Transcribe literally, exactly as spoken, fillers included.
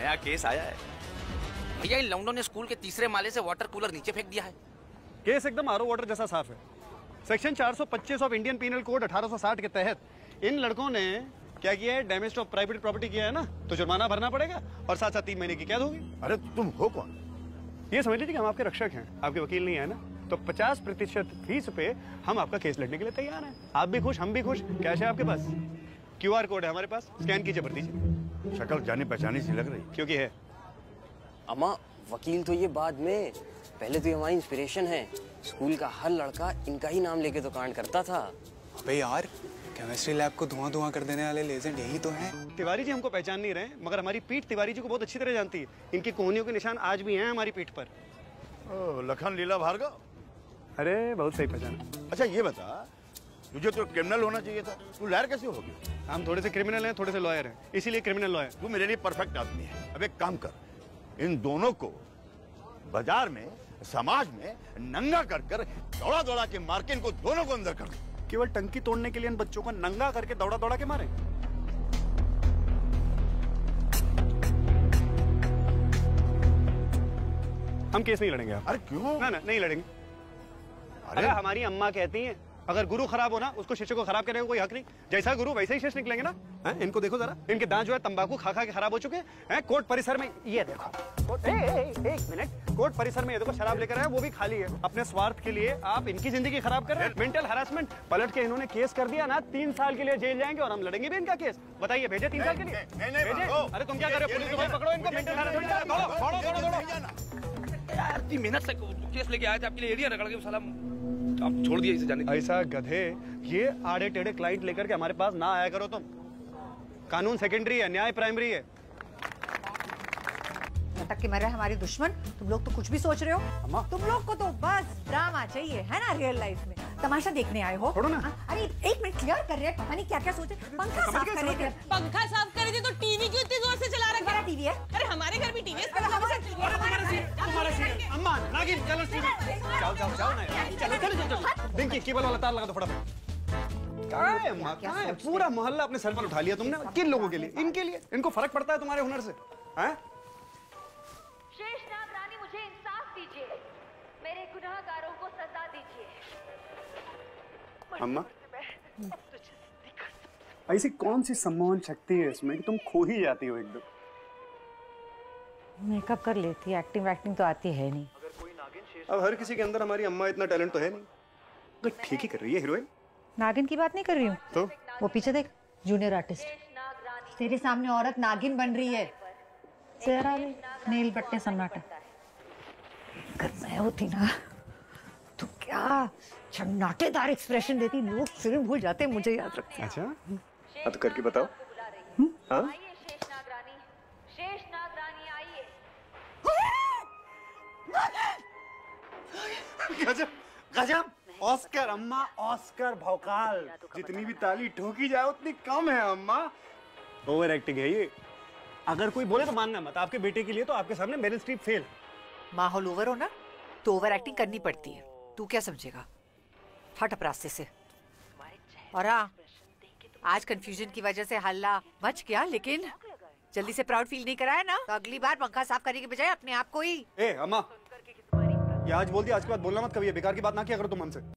नया केस आया है भैया। इन लौंडों ने स्कूल के तीसरे माले से वाटर कूलर नीचे फेंक दिया है। केस एकदम आर ओ वाटर जैसा साफ है। सेक्शन चार सौ पच्चीस ऑफ इंडियन पीनल कोड अठारह सौ साठ के तहत इन लड़कों ने क्या किया है, डैमेज ऑफ प्राइवेट प्रॉपर्टी किया है ना, तो जुर्माना भरना पड़ेगा और साथ साथ तीन महीने की कैद होगी। अरे तुम हो कौन? ये समझ लीजिए कि हम आपके रक्षक हैं, आपके वकील नहीं है ना, तो पचास प्रतिशत फीस पे हम आपका केस लड़ने के लिए तैयार हैं। आप भी खुश, हम भी खुश। कैश है आपके पास? क्यू आर कोड है हमारे पास, स्कैन कीजिए, भर दीजिए। शक्ल जानी पहचानी सी लग रही। क्योंकि है अम्मा, वकील तो ये बाद में, पहले तो ये हमारी इंस्पिरेशन है। स्कूल का हर लड़का इनका ही नाम लेके तो कांड करता था। अबे यार, केमिस्ट्री लैब को धुआं धुआं कर देने वाले लेजेंड यही तो हैं। तिवारी जी हमको पहचान नहीं रहे, मगर हमारी पीठ तिवारी जी को बहुत अच्छी तरह जानती है। इनकी कोहनियों के निशान आज भी हैं हमारी पीठ पर। ओ, लखन लीला भार्गव। अरे बहुत सही पहचाना। अच्छा ये बता, तुझे तो क्रिमिनल होना चाहिए था, तू लॉयर कैसे हो गया? हम थोड़े से क्रिमिनल हैं, थोड़े से लॉयर हैं, इसीलिए क्रिमिनल लॉयर। तू मेरे लिए परफेक्ट आदमी है। अब एक काम कर, इन दोनों को बाजार में, समाज में नंगा कर कर दौड़ा दौड़ा के मार के इनको दोनों को अंदर कर दे। केवल टंकी तोड़ने के लिए इन बच्चों को नंगा करके दौड़ा दौड़ा के मारे? हम केस नहीं लड़ेंगे आप। अरे क्यों? ना ना नहीं लड़ेंगे। अरे हमारी अम्मा कहती हैं अगर गुरु खराब हो ना, उसको शिष्य को खराब करने का कोई हक नहीं। जैसा गुरु वैसे ही शिष्य निकलेंगे ना। है? इनको देखो जरा, इनके दांत जो है तंबाकू खा खा के खराब हो चुके हैं। कोर्ट परिसर में ये देखो, कोर्ट, ए, ए, ए, एक मिनट, कोर्ट परिसर में ये देखो शराब लेकर आए, वो भी खाली है। अपने स्वार्थ के लिए आप इनकी जिंदगी खराब कर रहे हैं। मेंटल हरासमेंट पलट के इन्होंने केस कर दिया ना, तीन साल के लिए जेल जाएंगे और हम लड़ेंगे भी इनका केस। बताइए भेजे तीन साल के लिए? भेजे। अरे तुम क्या कर रहे हो? पुलिस को पकड़ो इनको, मेंटल हरासमेंट। दौड़ो दौड़ो दौड़ो। यार इतनी मेहनत से केस लेके आए थे आपके लिए, एरिया रगड़ के साला आप छोड़ दिया इसे जाने। ऐसा गधे, ये आड़े टेढ़े क्लाइंट लेकर के हमारे पास ना आया करो तुम। कानून सेकेंडरी है, न्याय प्राइमरी है। नाटक के मर रहे हमारे दुश्मन, तुम लोग तो कुछ भी सोच रहे हो। अम्मा, तुम लोग को तो बस ड्रामा चाहिए है ना, रियल लाइफ में तमाशा देखने आए हो। छोड़ो ना। अरे एक मिनट, क्लियर कर रहे हैं, पता नहीं क्या क्या सोचे। पंखा साफ कर रहे थे। पंखा साफ कर रहे थे तो टीवी क्यों इतनी जोर से चला रखा है? टीवी है? अरे हमारे घर भी टीवी है। अम्मा नागिन चलो, जाओ जाओ जाओ ना, चलो चलो चलो। देखिए केबल वाला तार लगा दो फटाफट। क्या है अम्मा, क्या है? पूरा मोहल्ला अपने सर पर उठा लिया तुमने। किन लोगों के लिए? इनके लिए। इनको फर्क पड़ता है तुम्हारे हुनर से? हैं? शेषनाग रानी, मुझे इंसाफ दीजिए, मेरे गुनाहगारों को सजा दीजिए। अम्मा, ऐसी कौन सी सम्मोहन शक्ति है इसमें कि तुम खो ही जाती हो एकदम? मेकअप कर लेती है, एक्टिंग वैक्टिंग तो आती है नहीं। अब हर किसी के अंदर हमारी अम्मा इतना टैलेंट तो है नहीं। तो ठीक ही कर रही है हीरोइन। नागिन की बात नहीं कर रही हूँ तो वो पीछे देख, जूनियर आर्टिस्ट तेरे सामने औरत नागिन बन रही है। चेहरा भी नील बट्टे सन्नाटा। अगर मैं होती ना तो क्या सन्नाटेदार एक्सप्रेशन देती, लोग फिल्म भूल जाते, मुझे याद रखते। अच्छा हाँ तो करके बताओ। हाँ शेषनाग रानी, शेषनाग रानी आइए। गजब गजब, ऑस्कर अम्मा, ऑस्कर भौकाल। जितनी भी ताली ठोकी जाए उतनी कम है अम्मा। ओवर एक्टिंग है ये। अगर कोई बोले तो मानना मत। आपके बेटे के लिए तो आपके सामने मेरिल स्ट्रीप फेल। माहौल ओवर हो ना तो ओवर एक्टिंग करनी पड़ती है। तू क्या समझेगा, हट अप रास्ते से। और हाँ, आज कंफ्यूजन की वजह से हल्ला मच गया, लेकिन जल्दी से प्राउड फील नहीं कराया ना तो अगली बार पंखा साफ करने के बजाय अपने आप को ही। ए अम्मा, ये आज बोल दिया, आज के बाद बोलना मत कभी। बेकार की बात ना किया करो तुम हमसे।